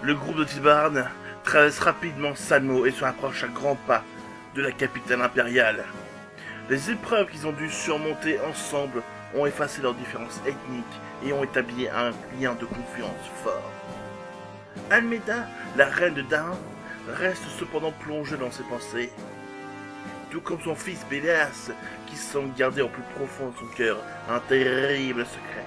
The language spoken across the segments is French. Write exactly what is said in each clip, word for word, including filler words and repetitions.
le groupe de Tibarn traverse rapidement Salmo et se rapproche à grands pas de la capitale impériale. Les épreuves qu'ils ont dû surmonter ensemble ont effacé leurs différences ethniques et ont établi un lien de confiance fort. Almeida, la reine de Dain, reste cependant plongée dans ses pensées, tout comme son fils Péléas, qui semble garder au plus profond de son cœur un terrible secret.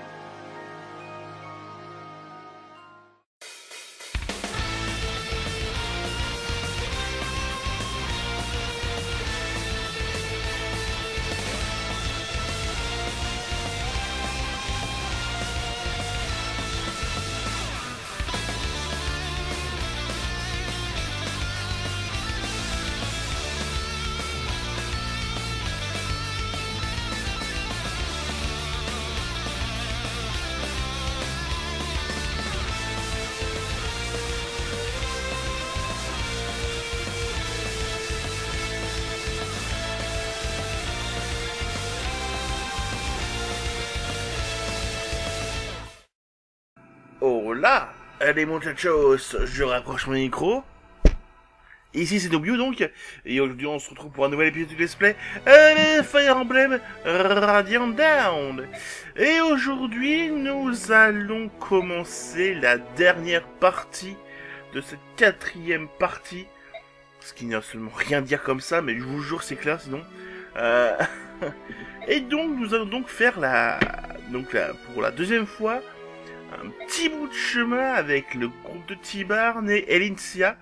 Oh là, allez muchachos, je rapproche mon micro. Ici c'est Nobio donc, et aujourd'hui on se retrouve pour un nouvel épisode du Let's Play euh, Fire Emblem Radiant Down. Et aujourd'hui nous allons commencer la dernière partie de cette quatrième partie. Ce qui n'a absolument rien à dire comme ça, mais je vous jure c'est clair sinon. Euh... et donc nous allons donc faire la... donc la... pour la deuxième fois, un petit bout de chemin avec le groupe de Tibarn et Elincia.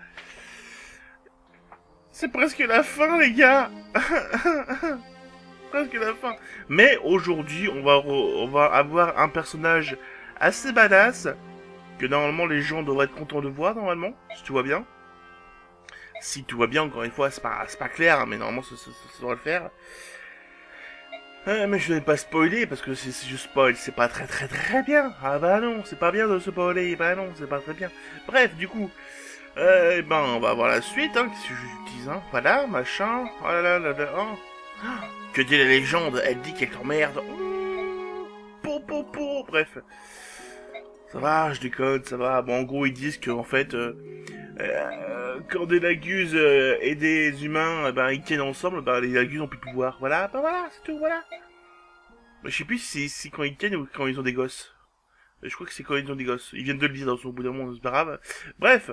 C'est presque la fin, les gars. Presque la fin. Mais aujourd'hui, on va, on va avoir un personnage assez badass que normalement les gens devraient être contents de voir, normalement, si tout va bien. Si tout va bien, encore une fois, c'est pas, c'est pas clair, hein, mais normalement ça, ça, ça, ça devrait le faire. Euh, mais je vais pas spoiler, parce que si je spoil, c'est pas très très très bien. Ah bah non, c'est pas bien de spoiler, bah non, c'est pas très bien. Bref, du coup, euh, ben on va voir la suite, hein, qu'est-ce que je dis, hein, voilà, machin, oh là là là là, oh. Que dit la légende, elle dit qu'elle t'emmerde. Po po po, bref. Ça va, je déconne, ça va. Bon, en gros, ils disent que en fait, euh, euh, quand des Lagus euh, et des humains, eh ben, ils tiennent ensemble, ben, les Lagus ont plus de pouvoir. Voilà, ben voilà, c'est tout, voilà. Ben, je sais plus si c'est quand ils tiennent ou quand ils ont des gosses. Je crois que c'est quand ils ont des gosses. Ils viennent de le dire dans son bout d'un monde, c'est pas grave. Bref.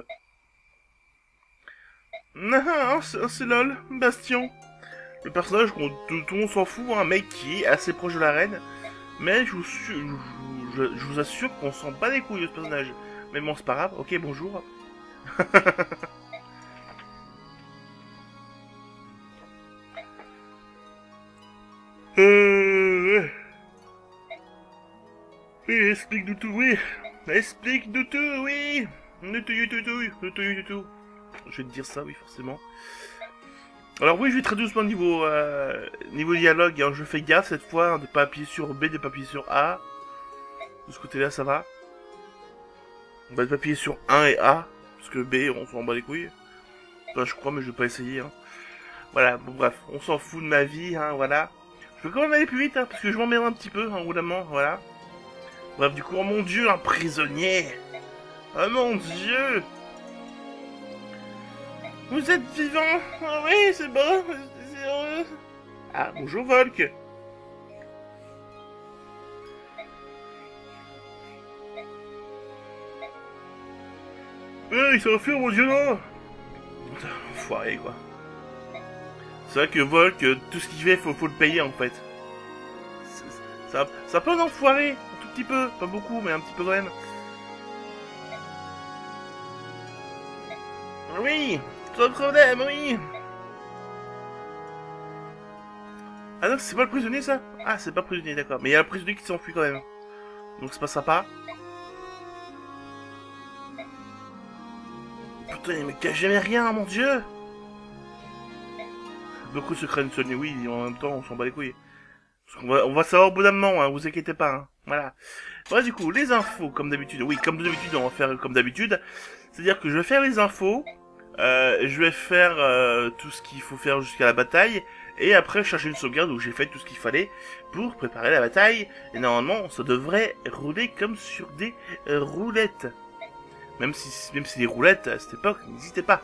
Non, c'est lol, Bastion. Le personnage, tout, tout le monde s'en fout, un mec qui est assez proche de la reine. Mais je vous, je, je, je vous assure qu'on sent pas les couilles de ce personnage. Mais bon, c'est pas grave. Ok, bonjour. euh... Oui, explique-nous tout, oui. Explique-nous tout, oui. Nous tout, tout, tout, tout, tout, tout. Je vais te dire ça, oui, forcément. Alors oui, je vais très doucement niveau euh, niveau dialogue, hein, je fais gaffe cette fois, hein, de pas appuyer sur B, de pas appuyer sur A. De ce côté-là, ça va. On va pas appuyer sur un et A, parce que B, on s'en bat les couilles. Enfin, je crois, mais je vais pas essayer. Hein. Voilà, bon bref, on s'en fout de ma vie, hein, voilà. Je vais quand même aller plus vite, hein, parce que je m'emmerde un petit peu, hein, évidemment, voilà. Bref, du coup, oh mon dieu, un prisonnier. Oh mon dieu. Vous êtes vivant? Ah oui, c'est bon, c'est heureux. Ah, bonjour Volk. Eh, il s'est enfui, mon dieu, non. Putain, enfoiré, quoi. C'est vrai que Volk, tout ce qu'il fait, faut, faut le payer, en fait. Ça, ça peut en enfoirer, un tout petit peu, pas beaucoup, mais un petit peu quand même. Oui. Pas de problème, oui. Ah non, c'est pas le prisonnier, ça? Ah, c'est pas le prisonnier, d'accord. Mais il y a le prisonnier qui s'enfuit quand même. Donc c'est pas sympa. Putain, il me cache jamais rien, mon dieu. Beaucoup se craignent Sony, oui, en même temps, on s'en bat les couilles. Parce qu'on va, on va savoir au bout d'un moment, hein, vous inquiétez pas, hein. Voilà. Bon, du coup, les infos, comme d'habitude. Oui, comme d'habitude, on va faire comme d'habitude. C'est-à-dire que je vais faire les infos. Euh, je vais faire euh, tout ce qu'il faut faire jusqu'à la bataille, et après chercher une sauvegarde où j'ai fait tout ce qu'il fallait pour préparer la bataille, et normalement ça devrait rouler comme sur des roulettes. Même si, même si les roulettes, à cette époque, n'existaient pas.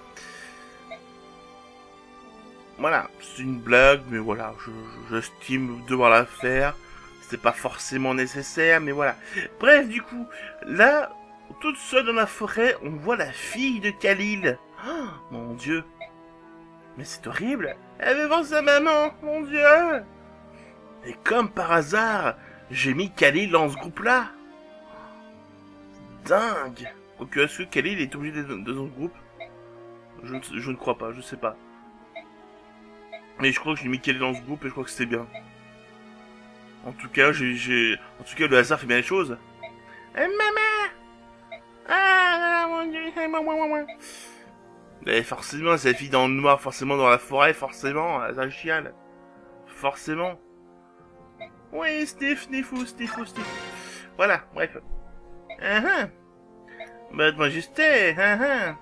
Voilà, c'est une blague, mais voilà, j'estime devoir la faire. C'est pas forcément nécessaire, mais voilà. Bref, du coup, là, toute seule dans la forêt, on voit la fille de Khalil. Oh, mon Dieu. Mais c'est horrible. Elle veut voir sa maman, mon Dieu. Et comme par hasard, j'ai mis Khalil dans ce groupe-là. Dingue. Ok, est-ce que Khalil est obligé d'être dans ce groupe? je ne, je ne crois pas, je sais pas. Mais je crois que j'ai mis Khalil dans ce groupe et je crois que c'était bien. En tout cas, j'ai, en tout cas, le hasard fait bien les choses. Eh, maman! Ah, mon Dieu, maman. Et forcément, cette fille dans le noir, forcément dans la forêt, forcément, ça chiale. Forcément. Oui, Steve, Sniffou, Sniffou, Sniff. Voilà, bref. Ah ah. Votre Majesté, ah ah.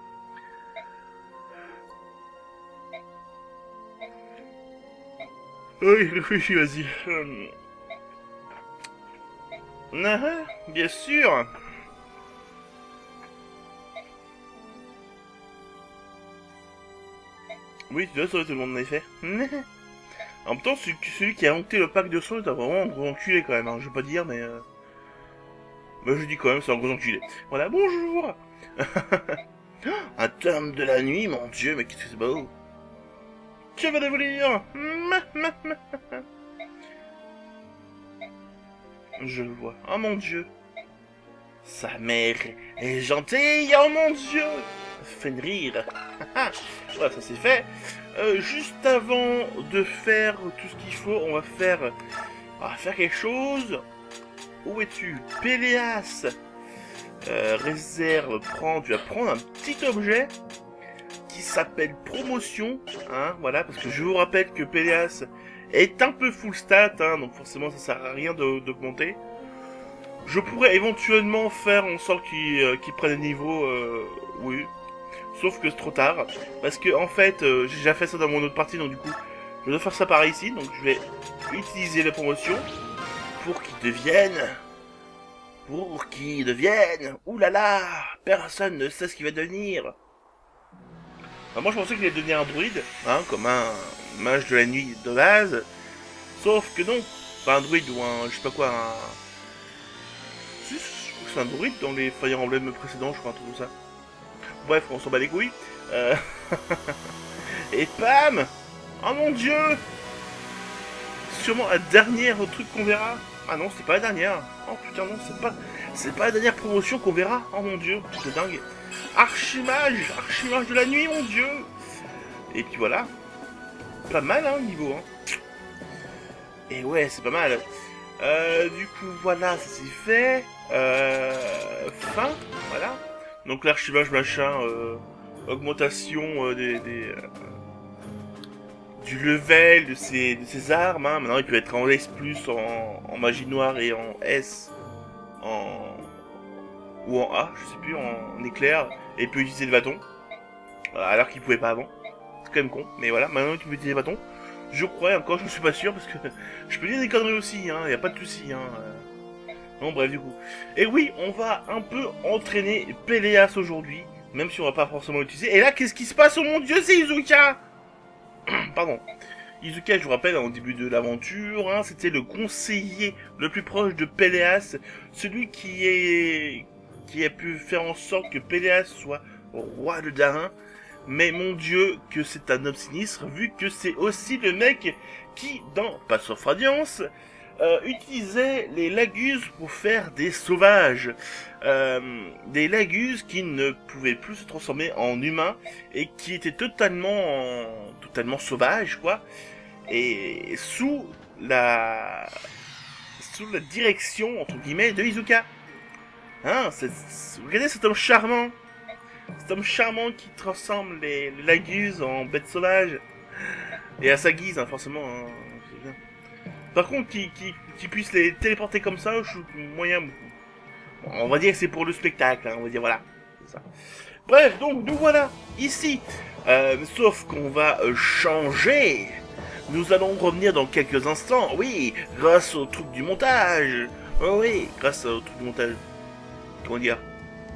Oui, oui, vas-y. Euh... Ah ah, bien sûr. Oui, tu dois sauver tout le monde en effet. En même temps, celui qui a monté le pack de son est vraiment un gros enculé quand même, hein. Je vais pas dire, mais... Euh... Bah, je dis quand même, c'est un gros enculé. Voilà, bonjour. Un tome de la nuit, mon Dieu, mais qu'est-ce que c'est beau. Que va-t-il lire? Je le vois. Oh mon Dieu. Sa mère est gentille, oh mon Dieu. Fenrir. Voilà, ça c'est fait. Euh, juste avant de faire tout ce qu'il faut, on va faire... On va faire quelque chose. Où es-tu? Péléas. Euh, réserve, prends, tu vas prendre un petit objet qui s'appelle promotion, hein, voilà, parce que je vous rappelle que Péléas est un peu full stat, hein, donc forcément ça sert à rien d'augmenter. Je pourrais éventuellement faire en sorte qu'il euh, qu'il prenne le niveau, euh, oui, sauf que c'est trop tard, parce que en fait, euh, j'ai déjà fait ça dans mon autre partie, donc du coup, je dois faire ça par ici, donc je vais utiliser la promotion pour qu'il devienne... Pour qu'il devienne... Oulala, personne ne sait ce qu'il va devenir. Enfin, moi je pensais qu'il allait devenir un druide, hein, comme un mage de la nuit de base. Sauf que non, pas un druide ou un... je sais pas quoi, un... Si, je crois que c'est un druide dans les Fire Emblem précédents, je crois, un truc comme ça. Bref, on s'en bat les couilles. Euh... Et pam! Oh mon dieu! Sûrement la dernière truc qu'on verra. Ah non, c'est pas la dernière. Oh putain non, c'est pas... C'est pas la dernière promotion qu'on verra. Oh mon dieu, c'est dingue. Archimage, archimage de la nuit, mon dieu. Et puis voilà. Pas mal, hein, niveau, hein. Et ouais, c'est pas mal. Euh, du coup, voilà, ça c'est fait. Euh... Fin, voilà. Donc l'archivage, machin, euh... augmentation euh, des... des euh... du level de ses, de ses armes, hein. Maintenant il peut être en S plus, en, en magie noire et en S, en... ou en A, je sais plus, en, en éclair, et il peut utiliser le bâton, alors qu'il pouvait pas avant. C'est quand même con, mais voilà, maintenant il peut utiliser le bâton. Je crois, encore je ne suis pas sûr, parce que je peux dire des conneries aussi, hein, y a pas de soucis, hein. Non, bref, du coup. Et oui, on va un peu entraîner Péléas aujourd'hui, même si on va pas forcément l'utiliser. Et là, qu'est-ce qui se passe? Oh mon dieu, c'est Izuka! Pardon. Izuka, je vous rappelle, au début de l'aventure, hein, c'était le conseiller le plus proche de Péléas, celui qui est qui a pu faire en sorte que Péléas soit roi de Darin. Mais mon dieu, que c'est un homme sinistre, vu que c'est aussi le mec qui, dans Pass of Radiance, euh, utilisait les Laguses pour faire des sauvages. Euh, des Laguses qui ne pouvaient plus se transformer en humains et qui étaient totalement, en, totalement sauvages, quoi. Et sous la, sous la direction, entre guillemets, de Izuka. Hein, c'est, regardez cet homme charmant. Cet homme charmant qui transforme les, les Laguses en bêtes sauvages. Et à sa guise, hein, forcément. Hein, c'est bien. Par contre, qui, qui, qui puisse les téléporter comme ça, je suis moyen. Bon, on va dire que c'est pour le spectacle, hein, on va dire voilà. C'est ça. Bref, donc nous voilà ici. Euh, sauf qu'on va euh, changer. Nous allons revenir dans quelques instants. Oui, grâce au truc du montage. Oh oui, grâce au truc du montage. Comment dire?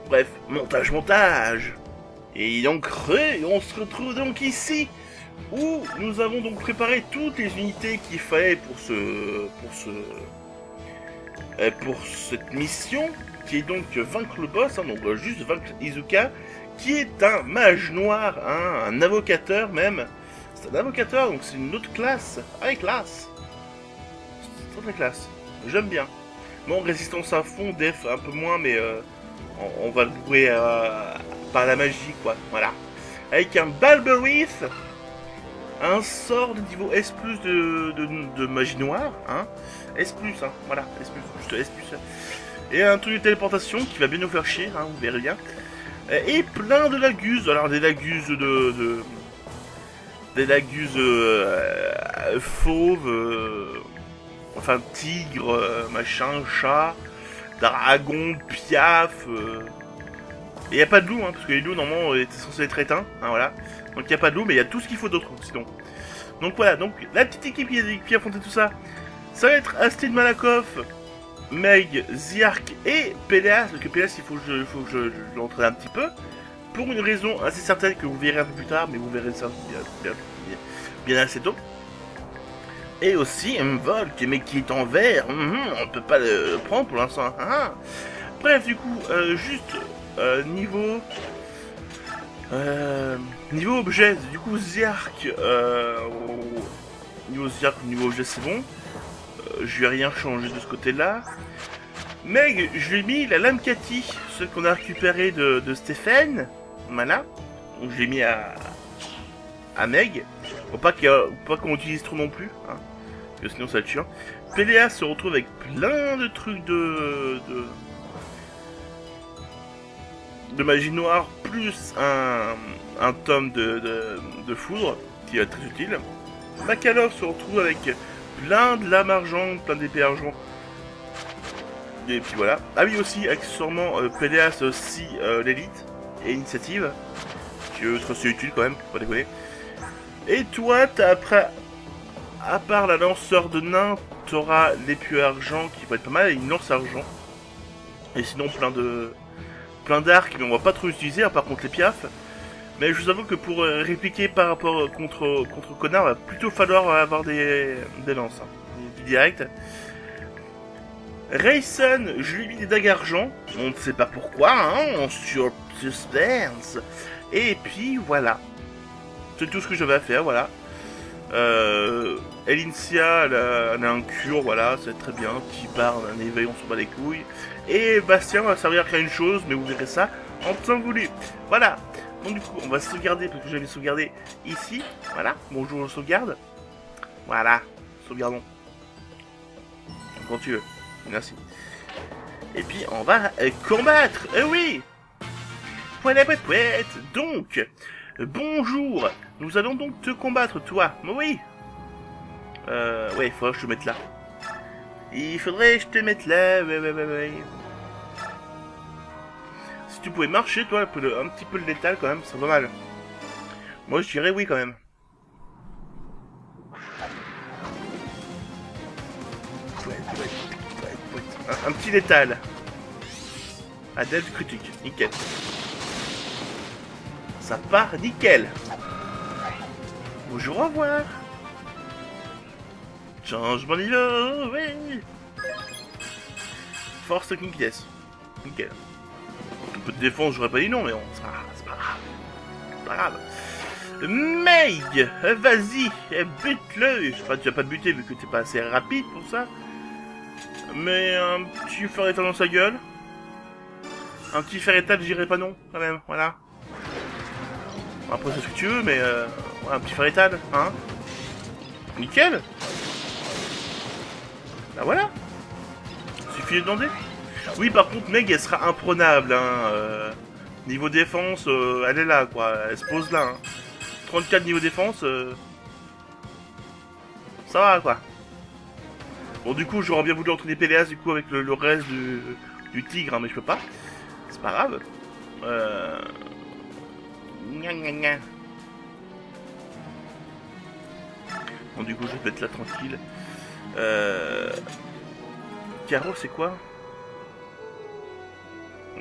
Bref, montage, montage. Et donc, ré, on se retrouve donc ici, où nous avons donc préparé toutes les unités qu'il fallait pour ce... pour ce... euh, pour cette mission, qui est donc vaincre le boss, hein, donc euh, juste vaincre Izuka, qui est un mage noir, hein, un invocateur même. C'est un invocateur, donc c'est une autre classe, avec classe. C'est très classe, j'aime bien. Bon, résistance à fond, def un peu moins, mais euh, on, on va le jouer euh, par la magie, quoi, voilà. Avec un Balberith, un sort de niveau S plus de, de, de magie noire, hein. S plus, hein, voilà, S plus, juste S plus. Et un truc de téléportation qui va bien nous faire chier, hein, vous verrez bien. Et plein de laguses, alors des laguses de... de des laguses euh, fauves, euh, enfin tigre, euh, machin, chat, dragon, piaf. Euh... Et il n'y a pas de loup, hein, parce que les loups normalement étaient censés être éteints, hein, voilà. Donc il n'y a pas de loup, mais il y a tout ce qu'il faut d'autre, sinon. Donc voilà, donc la petite équipe qui a, qui a affronté tout ça, ça va être Astrid Malakoff, Meg, Ziark et Péléas. Donc Péléas, il faut que je, faut que je, je l'entraîne un petit peu. Pour une raison assez certaine que vous verrez un peu plus tard, mais vous verrez ça bien, bien, bien, bien assez tôt. Et aussi un Volk, mais qui est en vert, mm -hmm, on ne peut pas le prendre pour l'instant. Ah. Bref, du coup, euh, juste euh, niveau... Euh, niveau objet, du coup Ziark, euh, niveau Ziark, niveau objet c'est bon. Euh, je vais rien changer de ce côté-là. Meg, je lui ai mis la lame Cathy, celle qu'on a récupérée de, de Stéphane. Voilà. Donc je l'ai mis à, à Meg. Faut pas qu'on utilise trop non plus. Hein, parce que sinon ça va être chiant. Péléas se retrouve avec plein de trucs de... de, de magie noire, plus un, un tome de, de, de foudre, qui va être très utile. Makalov se retrouve avec plein de lames argent, plein d'épées argent. Et puis voilà. Ah oui, aussi, accessoirement, euh, Péléas aussi euh, l'élite et initiative. Qui est assez utile quand même, faut pas déconner. Et toi, t'as après, à part la lanceur de nains, t'auras l'épée argent qui va être pas mal, et une lance argent. Et sinon, plein de plein d'arcs, mais on va pas trop utiliser, hein, par contre les piafs. Mais je vous avoue que pour euh, répliquer par rapport contre contre Connard, va plutôt falloir avoir des, des lances, hein, du direct. Rayson, je lui ai mis des dagues argent, on ne sait pas pourquoi, hein, on sur suspense. Et puis voilà, c'est tout ce que j'avais à faire, voilà. Euh, Elincia, elle a, elle a un cure, voilà, c'est très bien, qui part d'un éveil, on s'en bat les couilles. Et Bastien va servir qu'à une chose, mais vous verrez ça en temps voulu. Voilà, donc du coup, on va sauvegarder, parce que j'avais sauvegardé ici, voilà, bonjour, sauvegarde. Voilà, sauvegardons. Quand tu veux. Merci. Et puis on va euh, combattre. Euh, oui. Voilà, pouette, pouette. Donc, euh, bonjour. Nous allons donc te combattre, toi. Oui. Euh, ouais, il faudrait que je te mette là. Il faudrait que je te mette là. Ouais, ouais, ouais, ouais. Si tu pouvais marcher, toi, un, peu le, un petit peu le létal quand même, c'est pas mal. Moi, je dirais oui quand même. Un, un petit létal. Adepte critique. Nickel. Ça part nickel. Bonjour, au revoir. Changement de niveau, oui. Force technique, yes. Nickel. Un peu de défense, j'aurais pas dit non, mais bon, c'est pas grave. C'est pas grave. C'est pas grave. Meg, vas-y, bute-le. Enfin, tu vas pas te buter vu que t'es pas assez rapide pour ça. Mais un petit fer étal dans sa gueule. Un petit fer étal, je dirais pas non, quand même, voilà. Après, c'est ce que tu veux, mais euh, ouais, un petit fer étal, hein. Nickel. Bah voilà. Suffit de demander. Oui, par contre, Meg, elle sera imprenable, hein. Euh, niveau défense, euh, elle est là, quoi. Elle se pose là, hein. trente-quatre niveau défense, euh, ça va, quoi. Bon, du coup, j'aurais bien voulu entraîner Péléas, du coup, avec le, le reste du, du tigre, hein, mais je peux pas. C'est pas grave. Euh... Gna, gna, gna. Bon, du coup, je vais être là tranquille. Euh... Caro, c'est quoi?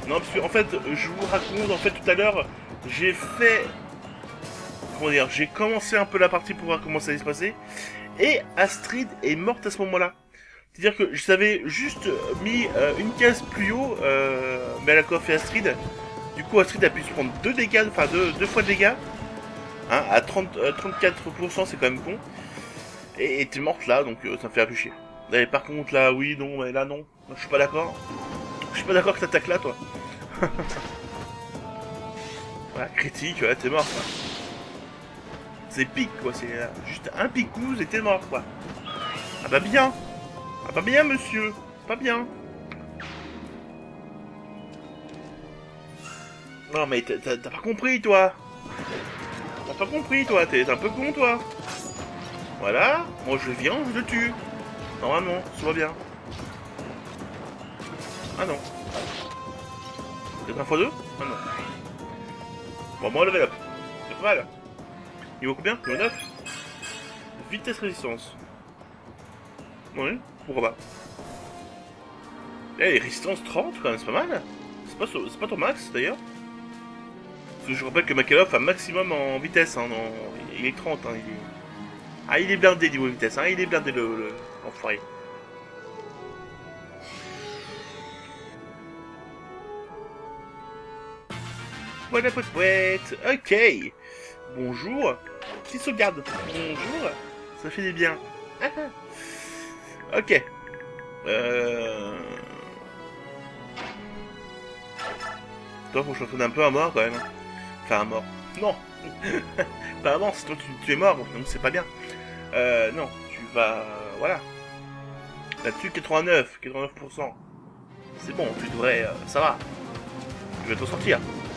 Non, parce que en fait, je vous raconte, en fait, tout à l'heure, j'ai fait... Comment dire, j'ai commencé un peu la partie pour voir comment ça allait se passer. Et Astrid est morte à ce moment-là. C'est-à-dire que je savais juste mis euh, une case plus haut, euh, Malakoff et Astrid. Du coup, Astrid a pu se prendre deux dégâts, enfin deux, deux fois de dégâts. Hein, à trente, euh, trente-quatre pour cent, c'est quand même con. Et t'es morte là, donc euh, ça me fait un peu chier. Et par contre, là, oui, non, mais là, non. Je suis pas d'accord. Je suis pas d'accord que t'attaques là, toi. Voilà, critique, ouais, t'es mort, quoi. C'est pique, quoi. C'est euh, juste un picouze et t'es mort, quoi. Ah bah bien. Ah pas bien, monsieur. Pas bien. Non, mais t'as pas compris, toi. T'as pas compris, toi. T'es un peu con, toi. Voilà. Moi, je viens, je le tue. Normalement, ça va bien. Ah non. Peut-être un fois deux. Ah non. Bon, moi, level up. C'est pas mal. Niveau combien? Niveau neuf. Vitesse résistance. Oui, pourquoi pas. Eh, résistance trente quand même, c'est pas mal. C'est pas, c'est pas ton max d'ailleurs. Parce que je rappelle que Makalov a maximum en vitesse, hein, non, il est trente, hein, il est... Ah, il est blindé niveau vitesse, hein, il est blindé le, le... l'enfoiré. Voilà, pote, poète, ok. Bonjour. Petite sauvegarde. Bonjour. Ça fait des biens. Ok. Euh... Toi, faut que je retourne un peu à mort, quand même. Enfin, à mort. Non. Pas à mort, sinon tu, tu es mort, donc c'est pas bien. Euh, non. Tu vas... Voilà. Là-dessus, quatre-vingt-neuf. quatre-vingt-neuf pour cent. C'est bon, tu devrais... Euh, ça va. Tu vas t'en sortir.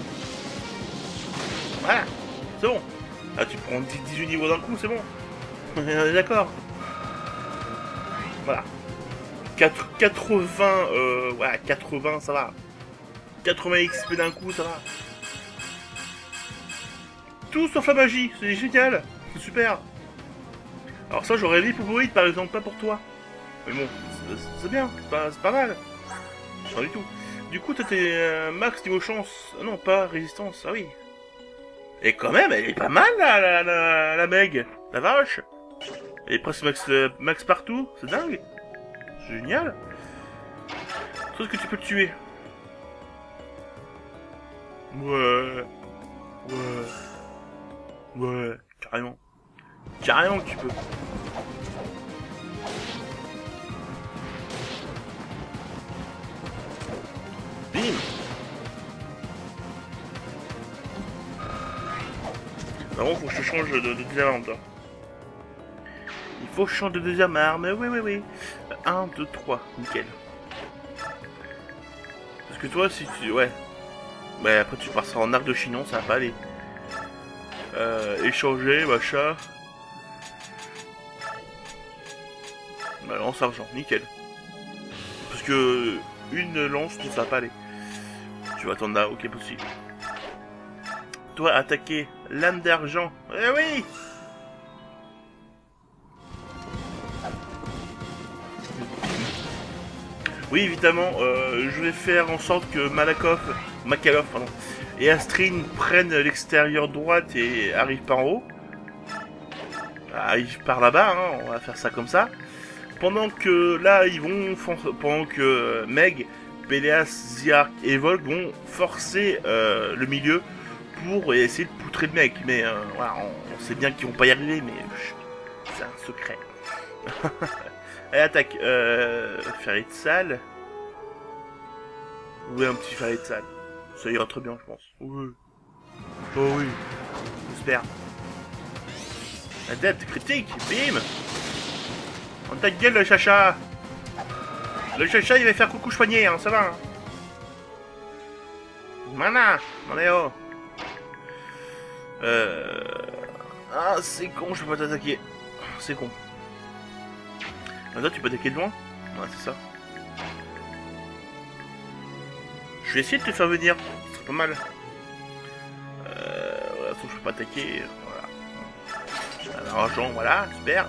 Voilà. C'est bon. Ah, tu prends dix-huit niveaux d'un coup, c'est bon. On est d'accord. Voilà. quatre-vingts, euh, ouais, quatre-vingts, ça va. quatre-vingts X P d'un coup, ça va. Tout sauf la magie, c'est génial. C'est super. Alors ça, j'aurais l'hypoborite, par exemple, pas pour toi. Mais bon, c'est bien, c'est pas, pas mal. Pas du tout. Du coup, t'as tes euh, max niveau chance. Ah non, pas résistance, ah oui. Et quand même, elle est pas mal, la, la, la, la Meg. La vache. Elle est presque max, euh, max partout, c'est dingue. C'est génial. Sauf que tu peux le tuer. Ouais. Ouais. Ouais. Carrément. Carrément que tu peux. Bim. Par contre, faut que je change de, de deuxième arme, toi. Il faut que je change de deuxième arme. Oui, oui, oui. un, deux, trois. Nickel. Parce que toi, si tu... Ouais. Mais après, tu passeras en arc de chignon, ça va pas aller. Euh, échanger, machin. Bah, lance argent, nickel. Parce que... Une lance, ça va pas aller. Tu vas attendre là, ok, possible. Toi, attaquer lame d'argent. Eh oui! Oui, évidemment, euh, je vais faire en sorte que Malakoff, Makalov, pardon, et Astrid prennent l'extérieur droite et arrivent par en haut. Arrivent par là-bas, hein, on va faire ça comme ça. Pendant que là, ils vont, pendant que Meg, Péléas, Ziark et Volk vont forcer euh, le milieu pour essayer de poutrer le mec. Mais euh, voilà, on, on sait bien qu'ils vont pas y arriver, mais c'est un secret. Allez, attaque. Euh, ferry de salle. Oui, un petit ferry de salle. Ça ira très bien, je pense. Oui. Oh oui. J'espère. Adepte critique. Bim. On ta gueule, le chacha. Le chacha, il va faire coucou choigné, hein, ça va. Hein. Mana. Manéo. Euh... Ah, c'est con, je peux pas t'attaquer. C'est con. Là, tu peux attaquer de loin? Ouais, c'est ça. Je vais essayer de te faire venir. Ce serait pas mal. Euh... Voilà, sauf que je peux pas attaquer. Voilà. L'argent, voilà, super.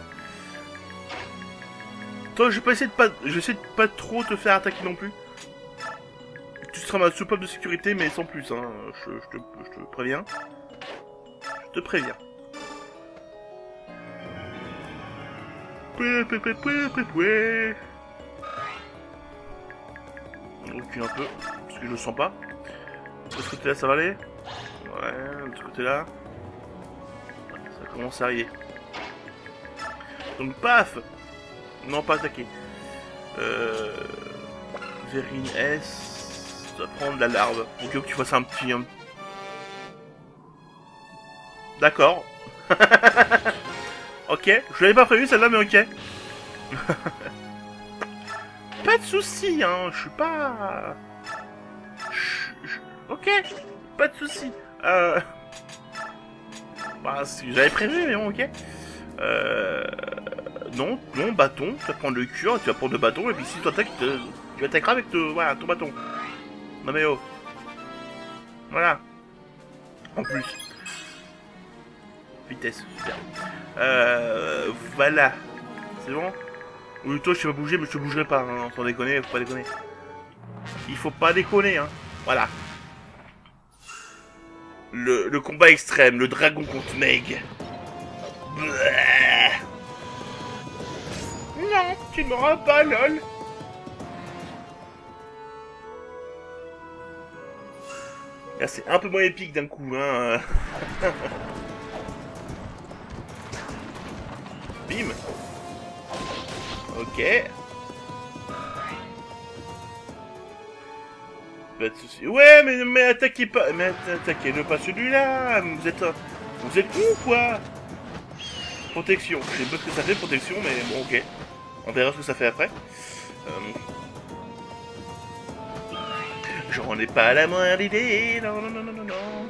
Toi, je vais pas essayer de pas... Je vais essayer de pas trop te faire attaquer non plus. Tu tu seras ma soupape de sécurité, mais sans plus, hein. Je, je, te, je te préviens. Je te préviens. Poué, poué, poué, poué, poué, poué. On recule un peu, parce que je le sens pas. De ce côté-là, ça va aller? Ouais, de ce côté-là. Ça commence à arriver. Donc, paf! Non, pas attaquer. Euh... Verine S... Ça va prendre la larve. Ok, que tu fasses un petit... Un... D'accord. Ok, je l'avais pas prévu celle-là, mais ok. Pas de soucis, hein, je suis pas... Je, je... Ok, pas de soucis. Euh... Bah, j'avais prévu, mais bon, ok. Euh... Non, non, bâton, tu vas prendre le cure, tu vas prendre le bâton, et puis si tu attaques, te... tu attaqueras avec te... voilà, ton bâton. Non mais oh. Voilà. En plus. Vitesse, super. Euh... Voilà. C'est bon? Oui, toi, je sais pas bouger, mais je te bougerai pas, hein, sans déconner, faut pas déconner. Il faut pas déconner, hein. Voilà. Le, le combat extrême, le dragon contre Meg. Bleh. Non, tu ne m'auras pas, lol. Là, c'est un peu moins épique d'un coup, hein. Bim. Ok. Pas de soucis. Ouais, mais, mais attaquez pas. Mais attaquez-le pas celui-là. Vous êtes. Vous êtes où, quoi? Protection. Je sais pas ce que ça fait, protection, mais bon, ok. On verra ce que ça fait après. Euh... J'en ai pas la moindre idée. Non, non, non, non, non, non.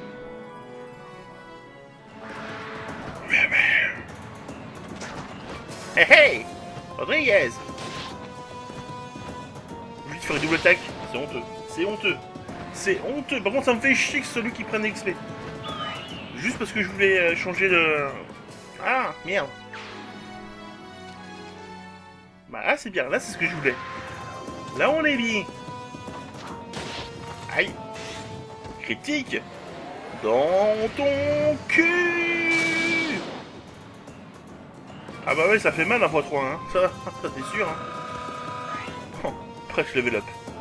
Hey, hey Rodriguez. Je vais te faire une double attaque. C'est honteux. C'est honteux. C'est honteux. Par contre, ça me fait chier que celui qui prenne X P. Juste parce que je voulais changer de... Ah, merde. Bah là, c'est bien. Là, c'est ce que je voulais. Là, on est bien. Aïe. Critique. Dans ton cul. Ah bah ouais, ça fait mal un fois trois, hein. Ça, ça c'est sûr, hein. Oh, presque level up.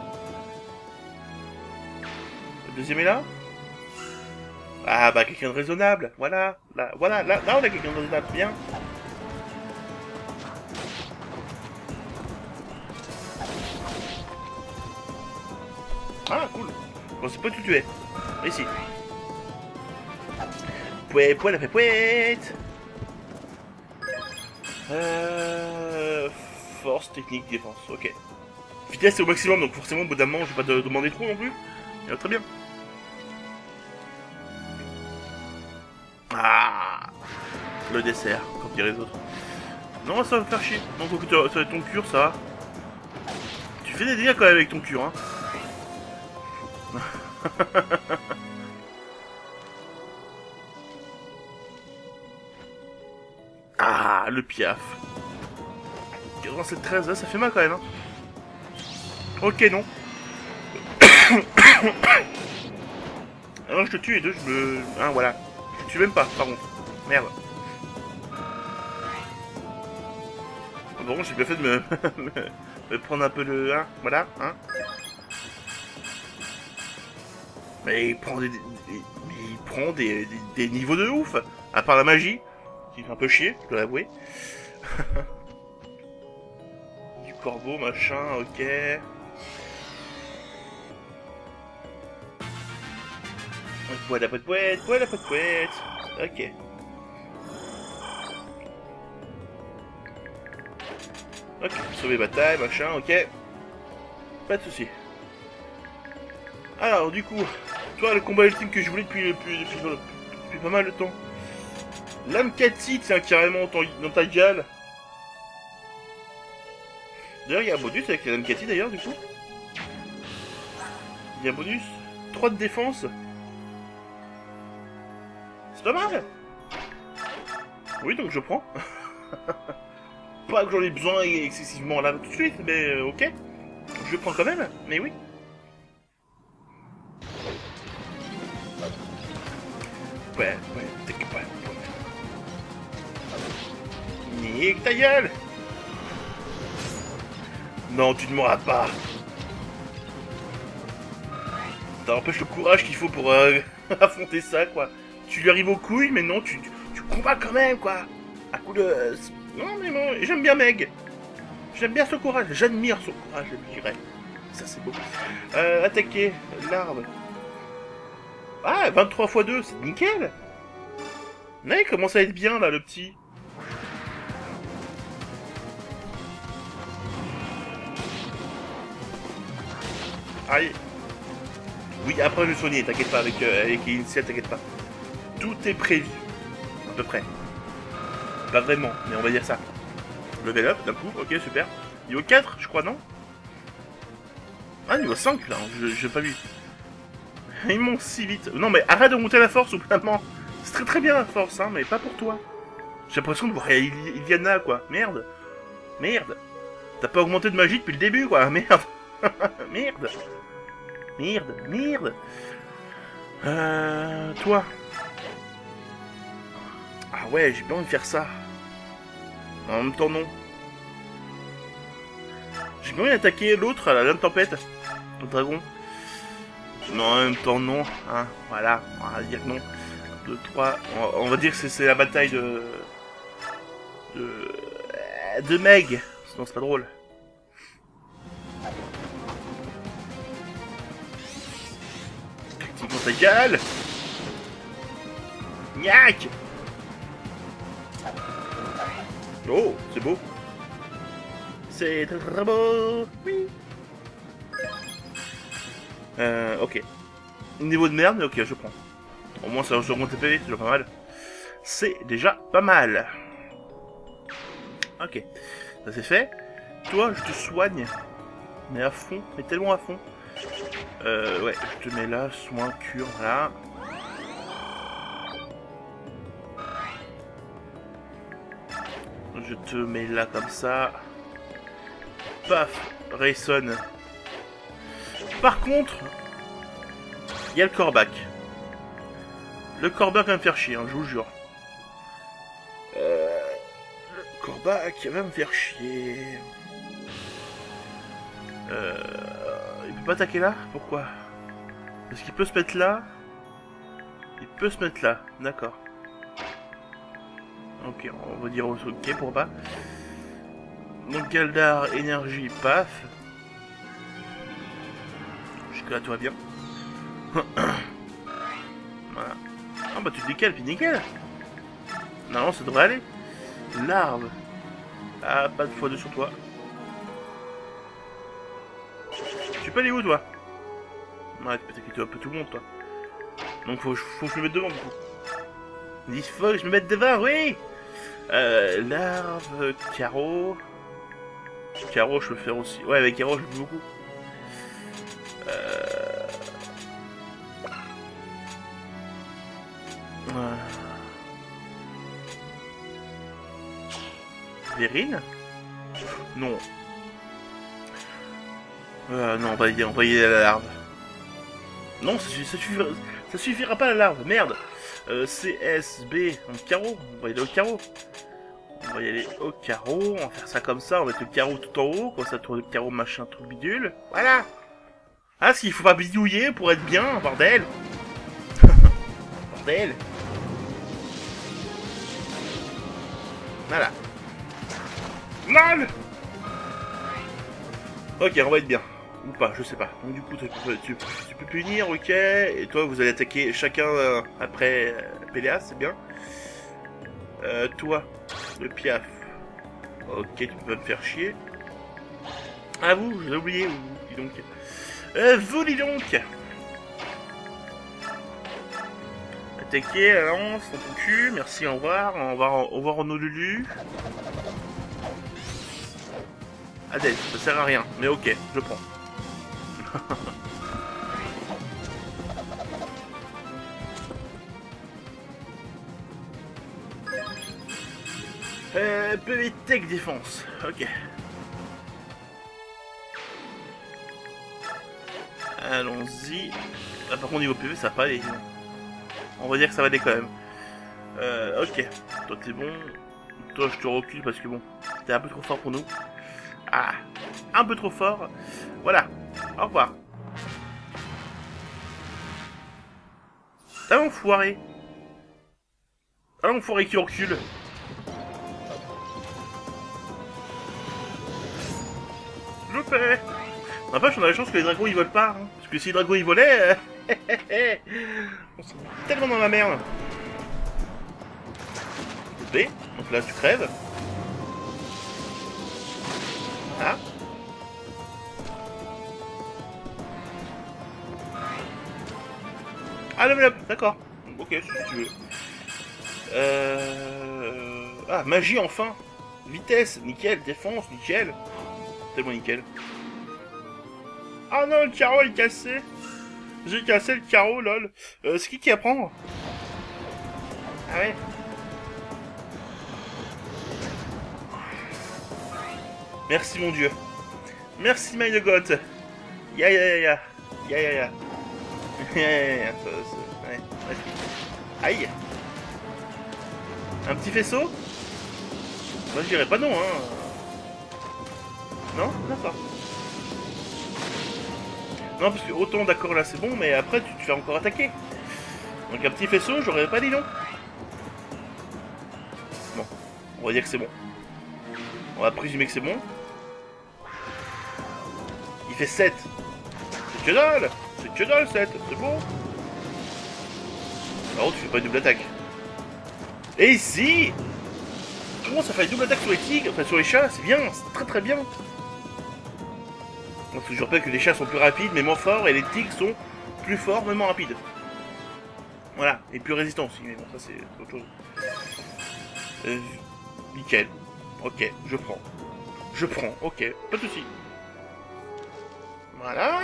Le deuxième est là. Ah bah quelqu'un de raisonnable. Voilà. Là, voilà, là, là on a quelqu'un de raisonnable. Bien. Ah cool. Bon, c'est pas tout tuer. Ici. Pouet, pouet, la fait pouette. Euh... Force, technique, défense, ok. Vitesse c'est au maximum, donc forcément au bout d'un moment je vais pas de demander trop non plus. Et très bien. Ah, le dessert, comme diraient les autres. Non, ça va me faire chier. Non, faut que tu ça va être ton cure, ça va. Tu fais des dégâts quand même avec ton cure, hein. Ah, le piaf. quatre-vingt-sept treize, là, ça fait mal quand même, hein. Ok, non. Alors, je te tue et deux, je me... Hein, voilà. Je te tue même pas, par contre. Merde. Bon, j'ai bien fait de me... me prendre un peu de... Hein, voilà, hein. Mais il prend des... des... Mais il prend des... Des... des niveaux de ouf. À part la magie. Qui fait un peu chier, je dois l'avouer. Du corbeau, machin, ok. Poète, poète, poète, poète, poète, poète. Ok. Ok, sauver bataille, machin, ok. Pas de soucis. Alors, du coup, toi, le combat ultime que je voulais depuis, depuis, depuis, depuis, depuis pas mal de temps. L'âme Cathy, tiens, carrément dans ta gueule. D'ailleurs, il y a un bonus avec l'âme Cathy, d'ailleurs, du coup. Il y a un bonus. trois de défense. C'est pas mal. Oui, donc je prends. Pas que j'en ai besoin excessivement là tout de suite, mais euh, ok. Je prends quand même, mais oui. Ouais, ouais, t'inquiète pas. Nique ta gueule! Non, tu ne m'auras pas. Ça empêche le courage qu'il faut pour euh, affronter ça, quoi. Tu lui arrives aux couilles, mais non, tu, tu, tu combats quand même, quoi. Un coup de... Non, mais bon, j'aime bien Meg. J'aime bien ce courage, j'admire son courage, je dirais. Ça, c'est beau. Euh, attaquer, l'arbre. Ah, vingt-trois fois deux, c'est nickel. Mais il commence à être bien, là, le petit. Aïe. Oui, après je vais soigner, t'inquiète pas, avec, euh, avec Initial, t'inquiète pas. Tout est prévu. À peu près. Pas vraiment, mais on va dire ça. Level up, d'un coup, ok, super. Niveau quatre, je crois, non? Ah, niveau cinq, là, je j'ai pas vu. Ils montent si vite. Non, mais arrête de monter la force, ou vraiment. C'est très très bien la force, hein, mais pas pour toi. J'ai l'impression de voir Iliana, quoi. Merde. Merde. T'as pas augmenté de magie depuis le début, quoi. Merde. Merde. Merde. Merde. Euh... Toi. Ah ouais, j'ai bien envie de faire ça. En même temps, non. J'ai bien envie d'attaquer l'autre à la lame tempête. Le dragon. Non, en même temps, non. Hein, voilà, on va dire non. deux, trois. On va dire que c'est la bataille de... De... De Meg. Sinon, c'est pas drôle. Activons ta gueule. Niac. Oh, c'est beau. C'est très beau. Oui. Euh, ok. Niveau de merde, mais ok, je prends. Au moins, ça augmente tes P V, c'est déjà pas mal. C'est déjà pas mal. Ok. Ça c'est fait. Toi, je te soigne. Mais à fond, mais tellement à fond. Euh, ouais, je te mets là, soin, cure, voilà. Je te mets là comme ça. Paf, Rayson. Par contre, il y a le Corbac. Le Corbac va me faire chier, hein, je vous jure. Euh, le Corbac va me faire chier. Euh, il peut pas attaquer là? Pourquoi? Parce qu'il peut se mettre là. Il peut se mettre là, d'accord. Ok, on va dire ok, pour pas. Donc Galdar, énergie, paf. Jusque-là, tout va bien. Voilà. Ah bah tu te décales, puis nickel. Non, ça devrait aller. L'arbre. Ah, pas de fois deux sur toi. Tu peux aller où, toi? Ouais, tu peux t'inquiéter un peu tout le monde, toi. Donc faut, faut que je me mette devant, du coup. Il faut que je me mette devant, oui. Euh, l'arbre, carreau. Carreau, je peux le faire aussi. Ouais, avec carreau, je peux beaucoup. Euh... Ouais. Vérine? Non. Euh, non, on va y, on va y aller à la larve. Non, ça, ça, suffira, ça suffira pas à la larve, merde. Euh, C, S, B, donc carreau. On va y aller au carreau. On va y aller au carreau. On va faire ça comme ça. On va mettre le carreau tout en haut. Comme ça, tour de carreau, machin, tout bidule. Voilà. Ah, ce qu'il faut pas bidouiller pour être bien, bordel. Bordel. Voilà. Mal. Ok, on va être bien. Ou pas, je sais pas. Donc du coup, tu, tu, tu peux punir, ok. Et toi, vous allez attaquer chacun euh, après euh, Péléas, c'est bien. Euh, toi, le piaf. Ok, tu peux me faire chier. Ah vous, j'ai oublié, vous, dis donc. Euh, vous, dis donc. Attaquer, la lance, dans ton cul, merci, au revoir. On va au revoir en Lulu. Adèle, ça sert à rien, mais ok, je prends. euh, P V Tech défense, ok. Allons-y. Ah, par contre, niveau P V, ça va pas aller. On va dire que ça va aller quand même. Euh, ok. Toi, t'es bon. Toi, je te recule parce que bon, t'es un peu trop fort pour nous. Ah, un peu trop fort. Voilà. Au revoir. Ah, l'enfoiré. Ah, l'enfoiré qui recule. Je le fais. N'empêche, on a la chance que les dragons ils volent pas. Hein. Parce que si les dragons ils volaient, euh... on serait tellement dans la merde. B. Donc là, tu crèves. Ah. Ah, level up, d'accord. Ok, si tu veux. Euh... Ah, magie enfin. Vitesse, nickel. Défense, nickel. Tellement nickel. Ah non, le carreau est cassé. J'ai cassé le carreau, lol. Euh, c'est qui qui apprend? Ah ouais. Merci mon dieu. Merci my god. Ya ya ya ya. Ya ya ya. Ya ya ya. Ouais. Aïe. Un petit faisceau? Moi je dirais pas non hein. Non? D'accord. Non parce que autant d'accord là c'est bon mais après tu te fais encore attaquer. Donc un petit faisceau j'aurais pas dit non. Bon. On va dire que c'est bon. On va présumer que c'est bon. Il fait sept. C'est que dalle. C'est que dalle sept. C'est bon. Par contre tu fais pas une double attaque. Et ici comment ça fait une double attaque sur les tigres, enfin sur les chats, c'est bien, c'est très très bien. On ne se pas que les chats sont plus rapides mais moins forts et les tigres sont plus forts mais moins rapides. Voilà, et plus résistants aussi, mais bon ça c'est autre chose. Euh, nickel. Ok, je prends. Je prends, ok, pas de soucis. Voilà.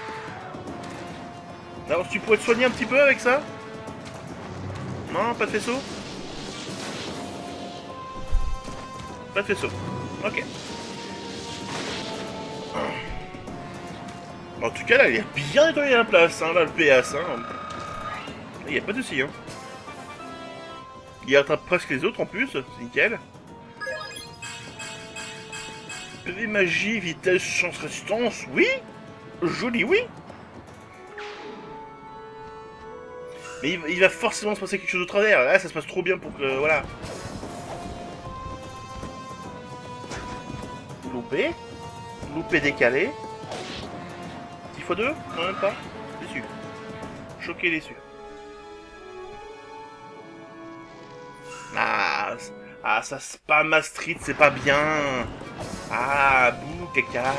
Alors tu pourrais te soigner un petit peu avec ça? Non, pas de faisceau? Pas de faisceau. Ok. En tout cas, là, il a bien nettoyé la place, hein, là, le P S, hein. Il n'y a pas de souci, hein. Il attrape presque les autres, en plus, c'est nickel. P V magie, vitesse, chance, résistance, oui. Joli, oui. Mais il, il va forcément se passer quelque chose de travers. Là, ça se passe trop bien pour que, voilà. Loupé. Loupé décalé. dix fois deux? Non, même pas. Déçu. Choqué, déçu. Ah, ah, ça spam ma street, c'est pas bien. Ah, bouh, caca.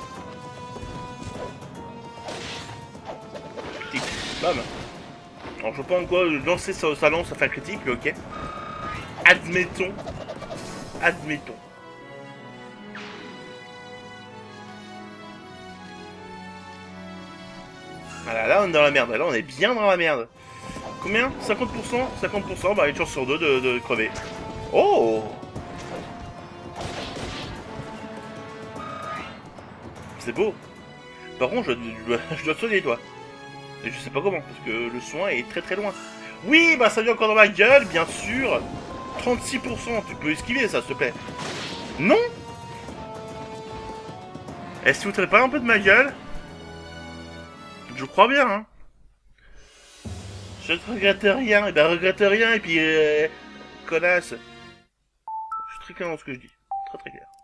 Critique. Bam. Alors, je sais pas en quoi lancer sa, sa lance, ça fait un critique, mais ok. Admettons. Admettons. Voilà, là on est dans la merde, là on est bien dans la merde. Combien? cinquante pour cent? cinquante pour cent, bah une chance sur deux de, de crever. Oh! C'est beau. Par contre, je, je, dois, je dois te soigner toi. Et je sais pas comment, parce que le soin est très très loin. Oui, bah ça vient encore dans ma gueule, bien sûr. trente-six pour cent, tu peux esquiver ça, s'il te plaît. Non? Est-ce que vous traitez pas un peu de ma gueule? Je crois bien, hein. Je ne regrette rien, et ben regrette rien, et puis euh, connasse. Je suis très clair dans ce que je dis. Très très clair.